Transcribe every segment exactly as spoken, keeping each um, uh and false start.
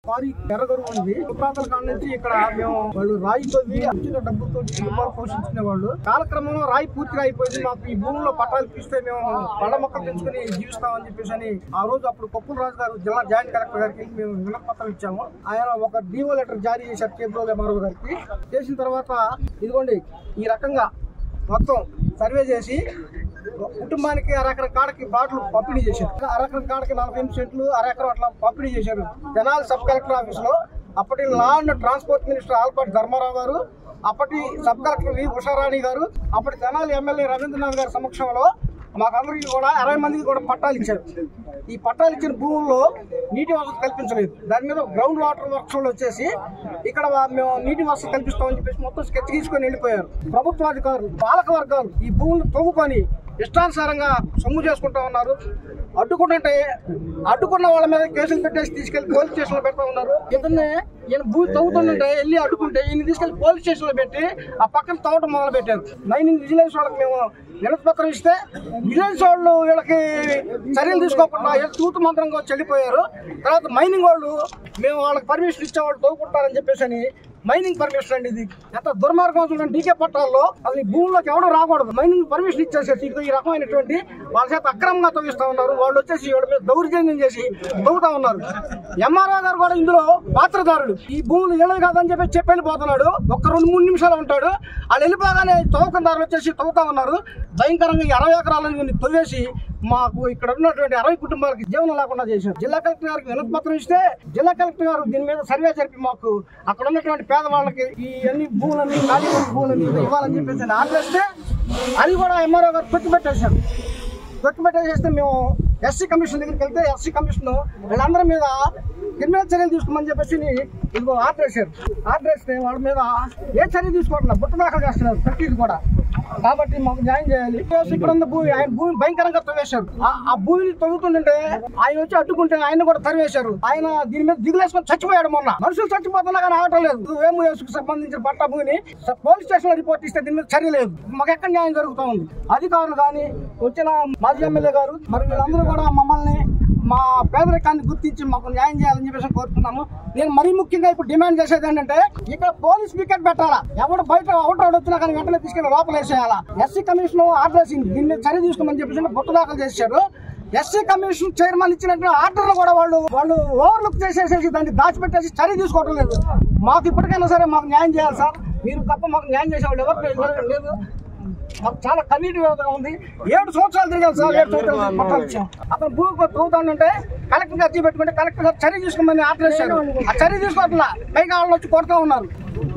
వారి ఎర్రగరు ఉంది. పురాతన కాలం నుంచి ఇక్కడ మేము వాళ్ళు రాయి తవ్వి వచ్చిన డబ్బుతో కుటుంబాలు పోషించుకునే వాళ్ళు. కాలక్రమంలో రాయి పూర్తిగా అయిపోయింది. మాకు ఈ భూమిలో పట్టాలు తీస్తే మేము పళ్ళ మొక్కలు పెంచుకుని జీవిస్తామని చెప్పేసి అని ఆ రోజు అప్పుడు కొప్పుల రాజు గారు జిల్లా జాయింట్ కలెక్టర్ గారికి మేము వినపత్రం ఇచ్చాము. ఆయన ఒక డిఓ లెటర్ జారీ చేశారు కేంద్రంలో ఎంఆర్ఓ గారికి. చేసిన తర్వాత ఇదిగోండి ఈ రకంగా మొత్తం సర్వే చేసి కుటుంబానికి అరెకరం కాడకి బాటలు పంపిణీ చేశారు. అరెకరం కాడకి నలభై ఎనిమిది సెంట్లు అరెకరం అట్లా పంపిణీ చేశారు తెనాలి సబ్ కలెక్టర్ ఆఫీస్ లో. అప్పటి law and transport minister Albert Dharmarao garu, అప్పటి సబ్ కలెక్టర్ వి ఉషారాణి గారు, అప్పటి తెనాలి ఎమ్మెల్యే రవీంద్రనాథ్ గారి సమక్షంలో మాకందరికి కూడా అరవై మందికి కూడా పట్టాలు ఇచ్చారు. ఈ పట్టాలు ఇచ్చిన భూముల్లో నీటి వసతి కల్పించలేదు. దాని మీద గ్రౌండ్ వాటర్ వర్క్స్ వచ్చేసి ఇక్కడ మేము నీటి వసతి కల్పిస్తామని చెప్పేసి మొత్తం స్కెచ్ తీసుకొని వెళ్ళిపోయారు. ప్రభుత్వాధికారులు, పాలక వర్గాలు ఈ భూములు తవ్వుకొని ఇష్టానుసారంగా సొమ్ము చేసుకుంటా ఉన్నారు. అడ్డుకుంటుంటే అడ్డుకున్న వాళ్ళ మీద కేసులు పెట్టేసి తీసుకెళ్లి పోలీస్ స్టేషన్ లో పెడతా ఉన్నారు. ఇతన్ని ఈయన భూ తవ్వుతుంటే వెళ్ళి అడ్డుకుంటే ఈయన తీసుకెళ్లి పోలీస్ స్టేషన్ లో పెట్టి ఆ పక్కన తవ్వటం మొదలు పెట్టారు. మైనింగ్ విజిలెన్స్ వాళ్ళకి మేము వినతి పత్రం ఇస్తే విజిలెన్స్ వాళ్ళు వీళ్ళకి చర్యలు తీసుకోకుండా తూతు మంత్రంగా చెల్లిపోయారు. తర్వాత మైనింగ్ వాళ్ళు మేము వాళ్ళకి పర్మిషన్ ఇచ్చేవాళ్ళు తవ్వుకుంటారని చెప్పేసి అని మైనింగ్ పర్మిషన్ అండి. ఇది ఎంత దుర్మార్గం చూడండి. డీకే పట్టాల్లో అసలు ఈ భూమిలోకి ఎవడో రాకూడదు. మైనింగ్ పర్మిషన్ ఇచ్చేసేసి ఈ రకమైనటువంటి వాళ్ళ చేత అక్రమంగా తవ్విస్తా ఉన్నారు. వాళ్ళు వచ్చేసి వాళ్ళ మీద దౌర్జన్యం చేసి తవ్వుతా ఉన్నారు. ఎంఆర్ఓ గారు కూడా ఇందులో పాత్రదారుడు. ఈ భూములు ఇళ్ళవి కాదని చెప్పి చెప్పి వెళ్ళిపోతున్నాడు. ఒక్క రెండు మూడు నిమిషాలు ఉంటాడు. వాళ్ళు వెళ్ళిపోగానే తవ్వకందారులు వచ్చేసి తవ్వుతా ఉన్నారు. భయంకరంగా అరవై ఎకరాలను తవ్వేసి మాకు ఇక్కడ ఉన్నటువంటి అరవై కుటుంబాలకి జీవనం లేకుండా చేశారు. జిల్లా కలెక్టర్ గారికి వినతి పత్రం ఇస్తే జిల్లా కలెక్టర్ గారు దీని మీద సర్వే జరిపి మాకు అక్కడ ఉన్నటువంటి పేదవాళ్ళకి ఈ అన్ని భూములని ఖాళీ భూములని ఇవ్వాలని చెప్పేసి ఆదేశిస్తే అది కూడా ఎంఆర్ఓ గారు తొక్కిపెట్టేశారు. తొక్కిపెట్టేసేస్తే మేము ఎస్సీ కమిషన్ దగ్గరికి వెళ్తే ఎస్సీ కమిషన్ వీళ్ళందరి మీద క్రిమినల్ చర్యలు తీసుకోమని చెప్పేసి ఇదిగో ఆర్డర్ వేశారు. ఆర్డర్ వేస్తే వాళ్ళ మీద ఏ చర్య తీసుకోవట్లేదు, బుట్ట దాఖలు చేస్తున్నారు ప్రతిది కూడా. కాబట్టి మాకు న్యాయం చేయాలి. ఇక్కడ ఉన్న భూమి ఆయన భూమి భయంకరంగా తవ్వేశారు. ఆ భూమిని తవ్వుతుంటే ఆయన వచ్చి అడ్డుకుంటే ఆయన కూడా తరివేశారు. ఆయన దీని మీద దిగులేసుకొని చచ్చిపోయాడు. మొన్న మనుషులు చచ్చిపోతున్నా కానీ ఆగటం లేదు. వేము వేసుకు సంబంధించిన పట్టా భూమిని పోలీస్ స్టేషన్ లో రిపోర్ట్ ఇస్తే దీని మీద చర్య లేదు. మాకు ఎక్కడ న్యాయం జరుగుతూ ఉంది. అధికారులు కానీ వచ్చిన మాజీ ఎమ్మెల్యే గారు మరి వీళ్ళందరూ కూడా మమ్మల్ని మా పేదరికాన్ని గుర్తించి మాకు న్యాయం చేయాలని చెప్పేసి కోరుతున్నాము. నేను మరీ ముఖ్యంగా ఇప్పుడు డిమాండ్ చేసేది ఏంటంటే ఇక్కడ పోలీస్ వికెట్ పెట్టాలా. ఎవడు బయట అవుట్ రోడ్ వచ్చినా కానీ వెంటనే తీసుకెళ్లి లోపల వేసేయాలా. ఎస్సీ కమిషన్ ఆర్డర్ వేసింది దీన్ని చర్య తీసుకోమని చెప్పేసి బొట్టు దాఖలు చేశారు. ఎస్సీ కమిషన్ చైర్మన్ ఇచ్చినట్టు ఆర్డర్లు కూడా వాళ్ళు వాళ్ళు ఓవర్లుక్ చేసేసేసి దాన్ని దాచిపెట్టేసి చర్య తీసుకోవడం లేదు. మాకు ఇప్పటికైనా సరే మాకు న్యాయం చేయాలి సార్. మీరు తప్ప మాకు న్యాయం చేసేవాళ్ళు ఎవరు లేదు. మాకు చాలా కన్నీటి వేదన ఉంది. ఏడు సంవత్సరాలు తిరిగాం సార్. ఏడు సంవత్సరాలు పట్టాలు ఇచ్చాం. అతను భూమి తవ్వుతానంటే కలెక్టర్ గారు పెట్టుకుంటే కలెక్టర్ గారు చర్య తీసుకోమని ఆర్డర్ చేశారు. ఆ చర్య తీసుకోవట్లా పైగా వాళ్ళు వచ్చి కొడుతూ ఉన్నారు.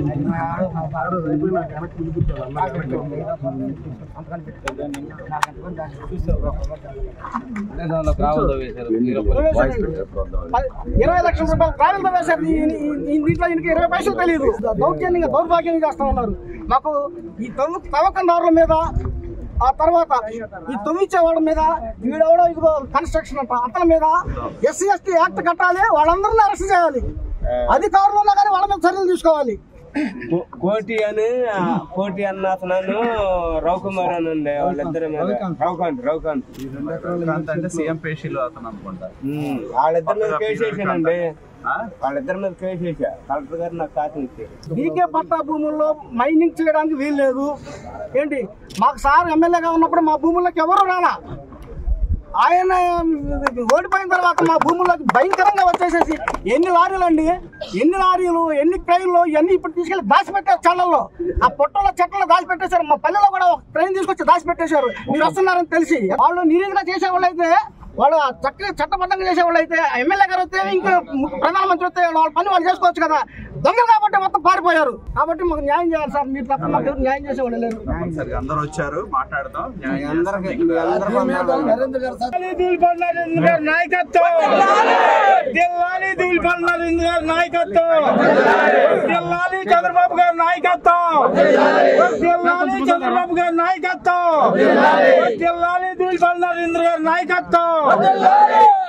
ఇరవై లక్షల రూపాయలు ట్రావెల్ తో వేశారు. దీంట్లో ఈయనకి ఇరవై పైసలు తెలియదు. దౌర్జన్యంగా దౌర్భాగ్యంగా చేస్తూ ఉన్నారు. మాకు ఈ తవ్వు తవ్వకందారుల మీద ఆ తర్వాత ఈ తవ్విచ్చే వాళ్ళ మీద వీడెవడో ఇదిగో కన్స్ట్రక్షన్ అంట అతని మీద ఎస్సీ ఎస్టీ యాక్ట్ కట్టాలి. వాళ్ళందరినీ అరెస్ట్ చేయాలి. అధికారులు ఉన్నా కానీ వాళ్ళ మీద చర్యలు తీసుకోవాలి. కోటి అని కోటి అన్న అతను రవికుమార్ అని ఉండే వాళ్ళిద్దరి మీద రవికాంత్ రవికాంత్ అంటే సీఎం పేషీలో అతను అనుకుంటా. వాళ్ళిద్దరి మీద కేసు వేసానండి. వాళ్ళిద్దరి మీద కేసు వేసా. కలెక్టర్ గారు నాకు ఖాతా ఇచ్చారు. డీకే పట్టా భూముల్లో మైనింగ్ చేయడానికి వీలు లేదు. ఏంటి మాకు సార్ ఎమ్మెల్యేగా ఉన్నప్పుడు మా భూముల్లోకి ఎవరు రాలా. ఆయన ఓడిపోయిన తర్వాత మా భూముల్లోకి భయంకరంగా వచ్చేసేసి ఎన్ని లారీలు అండి ఎన్ని లారీలు ఎన్ని ట్రైన్లు ఇవన్నీ ఇప్పుడు తీసుకెళ్లి దాచిపెట్టారు. చల్లల్లో ఆ పొట్టలో చెట్లలో దాచిపెట్టేశారు. మా పల్లెలో కూడా ట్రైన్ తీసుకొచ్చి దాచిపెట్టేశారు. మీరు వస్తున్నారని తెలిసి వాళ్ళు నిరీక్షణ చేసేవాళ్ళు అయితే వాళ్ళు చక్కగా చట్టబద్ధంగా చేసేవాళ్ళు అయితే ఎమ్మెల్యే గారు వస్తే ఇంకా ప్రధానమంత్రి వస్తే వాళ్ళ పని వాళ్ళు చేసుకోవచ్చు కదా. దొంగలు కాబట్టి మొత్తం పారిపోయారు. కాబట్టి మాకు న్యాయం చేయాలి సార్. మీరు తప్ప మాకు న్యాయం చేసేవాళ్ళు లేరు. అందరూ వచ్చారు మాట్లాడదాం. నాయకత్వం చంద్రబాబు గారి నాయకత్వం చంద్రబాబు గారి నాయకత్వం దిల్లాలి దిల్పల్ నరేంద్ర గారి నాయకత్వం.